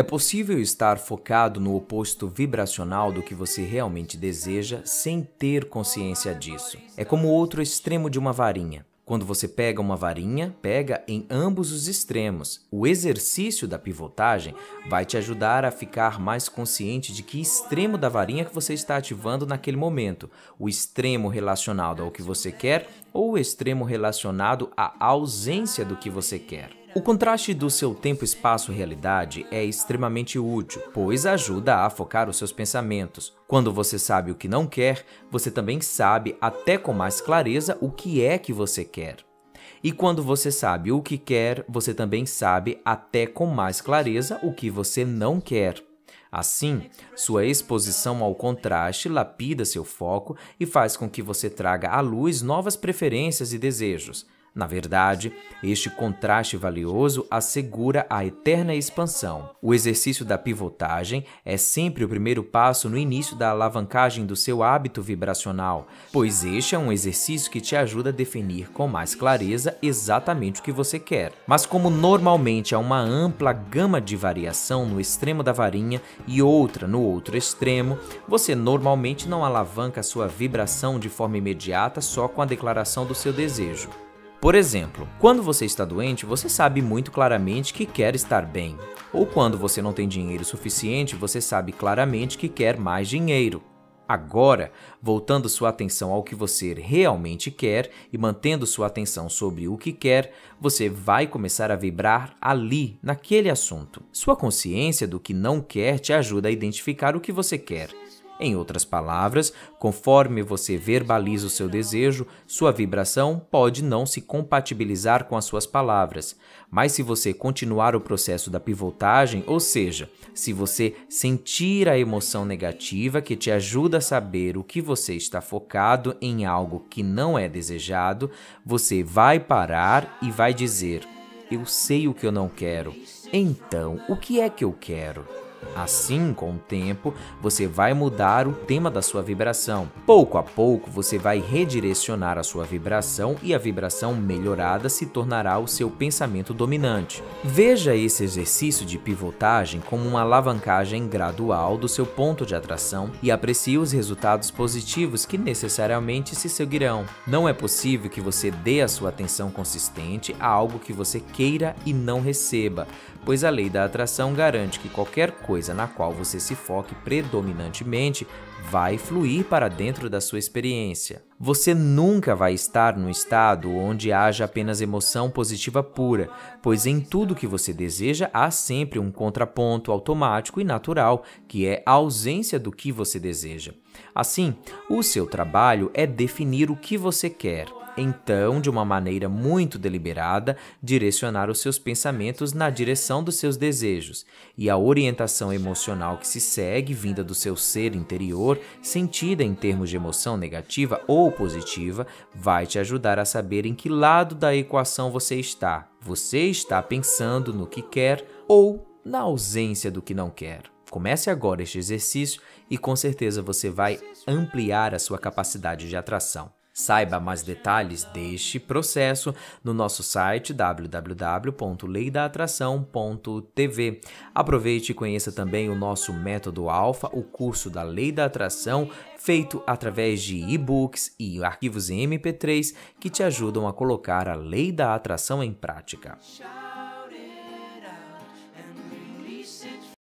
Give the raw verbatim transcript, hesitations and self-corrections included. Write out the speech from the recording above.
possível estar focado no oposto vibracional do que você realmente deseja sem ter consciência disso. É como o outro extremo de uma varinha. Quando você pega uma varinha, pega em ambos os extremos. O exercício da pivotagem vai te ajudar a ficar mais consciente de que extremo da varinha que você está ativando naquele momento. O extremo relacionado ao que você quer ou o extremo relacionado à ausência do que você quer. O contraste do seu tempo-espaço-realidade é extremamente útil, pois ajuda a focar os seus pensamentos. Quando você sabe o que não quer, você também sabe até com mais clareza o que é que você quer. E quando você sabe o que quer, você também sabe até com mais clareza o que você não quer. Assim, sua exposição ao contraste lapida seu foco e faz com que você traga à luz novas preferências e desejos. Na verdade, este contraste valioso assegura a eterna expansão. O exercício da pivotagem é sempre o primeiro passo no início da alavancagem do seu hábito vibracional, pois este é um exercício que te ajuda a definir com mais clareza exatamente o que você quer. Mas como normalmente há uma ampla gama de variação no extremo da varinha e outra no outro extremo, você normalmente não alavanca a sua vibração de forma imediata só com a declaração do seu desejo. Por exemplo, quando você está doente, você sabe muito claramente que quer estar bem. Ou quando você não tem dinheiro suficiente, você sabe claramente que quer mais dinheiro. Agora, voltando sua atenção ao que você realmente quer e mantendo sua atenção sobre o que quer, você vai começar a vibrar ali, naquele assunto. Sua consciência do que não quer te ajuda a identificar o que você quer. Em outras palavras, conforme você verbaliza o seu desejo, sua vibração pode não se compatibilizar com as suas palavras. Mas se você continuar o processo da pivotagem, ou seja, se você sentir a emoção negativa que te ajuda a saber o que você está focado em algo que não é desejado, você vai parar e vai dizer: eu sei o que eu não quero, então o que é que eu quero? Assim, com o tempo, você vai mudar o tema da sua vibração. Pouco a pouco, você vai redirecionar a sua vibração e a vibração melhorada se tornará o seu pensamento dominante. Veja esse exercício de pivotagem como uma alavancagem gradual do seu ponto de atração e aprecie os resultados positivos que necessariamente se seguirão. Não é possível que você dê a sua atenção consistente a algo que você queira e não receba, pois a lei da atração garante que qualquer coisa na qual você se foque predominantemente vai fluir para dentro da sua experiência. Você nunca vai estar num estado onde haja apenas emoção positiva pura, pois em tudo que você deseja há sempre um contraponto automático e natural, que é a ausência do que você deseja. Assim, o seu trabalho é definir o que você quer. Então, de uma maneira muito deliberada, direcionar os seus pensamentos na direção dos seus desejos. E a orientação emocional que se segue, vinda do seu ser interior, sentida em termos de emoção negativa ou positiva, vai te ajudar a saber em que lado da equação você está. Você está pensando no que quer ou na ausência do que não quer. Comece agora este exercício e com certeza você vai ampliar a sua capacidade de atração. Saiba mais detalhes deste processo no nosso site w w w ponto lei da atração ponto t v. Aproveite e conheça também o nosso método Alpha, o curso da Lei da Atração, feito através de e-books e arquivos em M P três que te ajudam a colocar a Lei da Atração em prática.